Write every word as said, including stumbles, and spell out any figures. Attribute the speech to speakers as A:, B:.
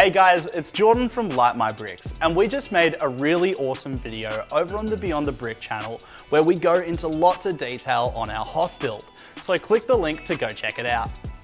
A: Hey guys, it's Jordan from Light My Bricks, and we just made a really awesome video over on the Beyond the Brick channel where we go into lots of detail on our Hoth build. So click the link to go check it out.